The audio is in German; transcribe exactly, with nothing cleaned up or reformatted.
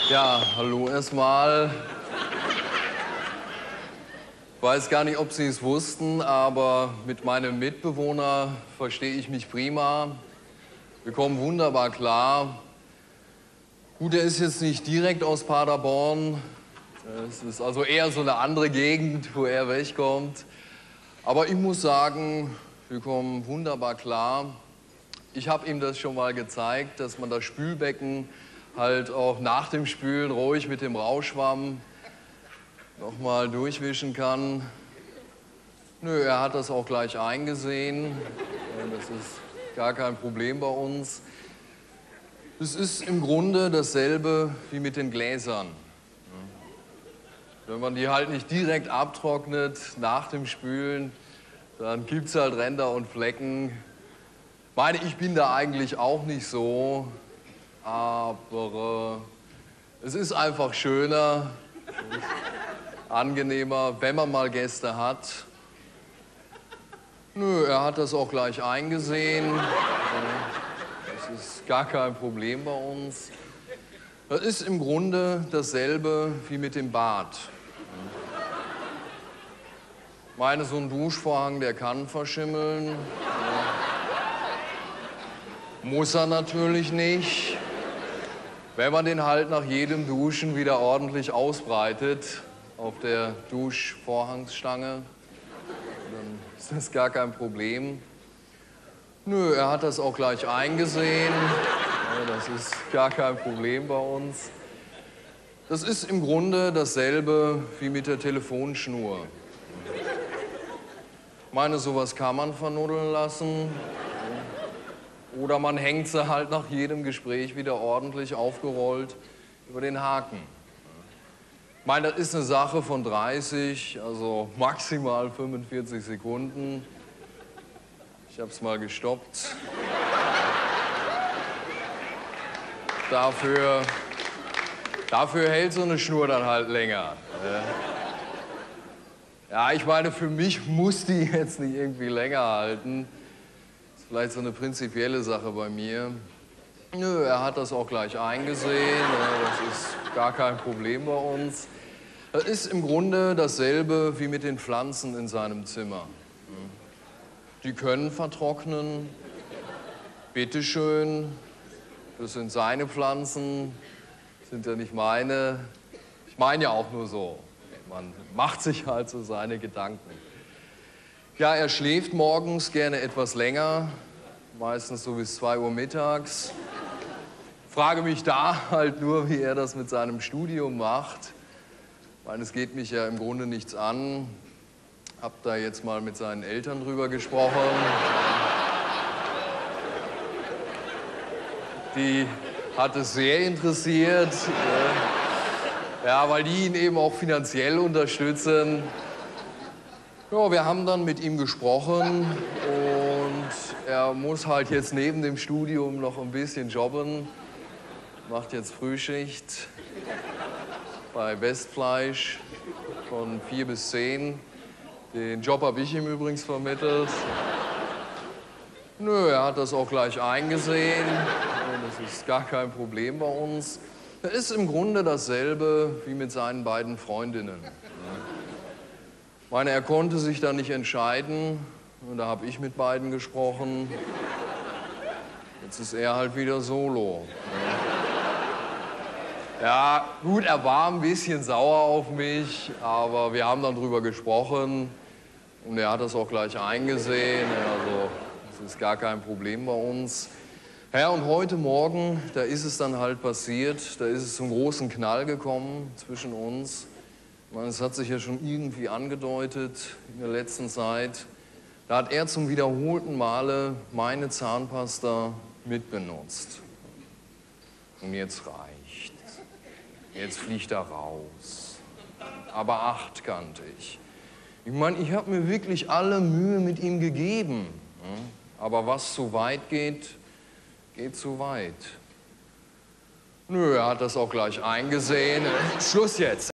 Ja, hallo erstmal. Ich weiß gar nicht, ob Sie es wussten, aber mit meinem Mitbewohner verstehe ich mich prima. Wir kommen wunderbar klar. Gut, er ist jetzt nicht direkt aus Paderborn. Es ist also eher so eine andere Gegend, wo er wegkommt. Aber ich muss sagen, wir kommen wunderbar klar. Ich habe ihm das schon mal gezeigt, dass man das Spülbecken halt auch nach dem Spülen ruhig mit dem Rauschwamm noch mal durchwischen kann. Nö, er hat das auch gleich eingesehen. Das ist gar kein Problem bei uns. Es ist im Grunde dasselbe wie mit den Gläsern. Wenn man die halt nicht direkt abtrocknet nach dem Spülen, dann gibt es halt Ränder und Flecken. Ich meine, ich bin da eigentlich auch nicht so, aber äh, es ist einfach schöner, angenehmer, wenn man mal Gäste hat. Nö, er hat das auch gleich eingesehen. Das ist gar kein Problem bei uns. Das ist im Grunde dasselbe wie mit dem Bad. Ich meine, so ein Duschvorhang, der kann verschimmeln. Muss er natürlich nicht. Wenn man den halt nach jedem Duschen wieder ordentlich ausbreitet auf der Duschvorhangsstange, dann ist das gar kein Problem. Nö, er hat das auch gleich eingesehen. Das ist gar kein Problem bei uns. Das ist im Grunde dasselbe wie mit der Telefonschnur. Ich meine, sowas kann man vernuddeln lassen. Oder man hängt sie halt nach jedem Gespräch wieder ordentlich aufgerollt über den Haken. Ich meine, das ist eine Sache von dreißig, also maximal fünfundvierzig Sekunden. Ich habe es mal gestoppt. Dafür, dafür hält so eine Schnur dann halt länger. Ja, ich meine, für mich muss die jetzt nicht irgendwie länger halten. Vielleicht so eine prinzipielle Sache bei mir. Nö, er hat das auch gleich eingesehen. Das ist gar kein Problem bei uns. Das ist im Grunde dasselbe wie mit den Pflanzen in seinem Zimmer. Die können vertrocknen. Bitteschön. Das sind seine Pflanzen, sind ja nicht meine. Ich meine ja auch nur so. Man macht sich halt so seine Gedanken. Ja, er schläft morgens gerne etwas länger, meistens so bis zwei Uhr mittags. Frage mich da halt nur, wie er das mit seinem Studium macht. Ich meine, es geht mich ja im Grunde nichts an. Hab da jetzt mal mit seinen Eltern drüber gesprochen. Die hat es sehr interessiert. Ja, weil die ihn eben auch finanziell unterstützen. Ja, wir haben dann mit ihm gesprochen und er muss halt jetzt neben dem Studium noch ein bisschen jobben. Macht jetzt Frühschicht bei Westfleisch von vier bis zehn. Den Job habe ich ihm übrigens vermittelt. Nö, er hat das auch gleich eingesehen. Das ist gar kein Problem bei uns. Er ist im Grunde dasselbe wie mit seinen beiden Freundinnen. Ich meine, er konnte sich da nicht entscheiden. Und da habe ich mit beiden gesprochen. Jetzt ist er halt wieder solo. Ja, gut, er war ein bisschen sauer auf mich, aber wir haben dann drüber gesprochen. Und er hat das auch gleich eingesehen. Also, das ist gar kein Problem bei uns. Ja, und heute Morgen, da ist es dann halt passiert. Da ist es zum großen Knall gekommen zwischen uns. Ich meine, es hat sich ja schon irgendwie angedeutet in der letzten Zeit. Da hat er zum wiederholten Male meine Zahnpasta mitbenutzt. Und jetzt reicht. Jetzt fliegt er raus. Aber achtkantig. Ich meine, ich habe mir wirklich alle Mühe mit ihm gegeben. Aber was zu weit geht, geht zu weit. Nö, er hat das auch gleich eingesehen. Schluss jetzt.